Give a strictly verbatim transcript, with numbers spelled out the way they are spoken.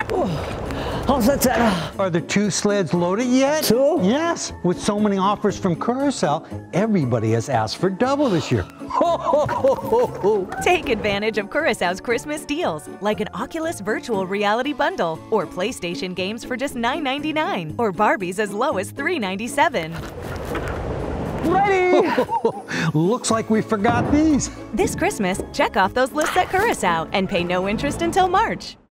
All set, Santa. Are the two sleds loaded yet? Two? Yes. With so many offers from Curacao, everybody has asked for double this year. Take advantage of Curaçao's Christmas deals, like an Oculus virtual reality bundle, or PlayStation games for just nine ninety-nine, or Barbies as low as three ninety-seven. Ready! Looks like we forgot these. This Christmas, check off those lists at Curaçao and pay no interest until March.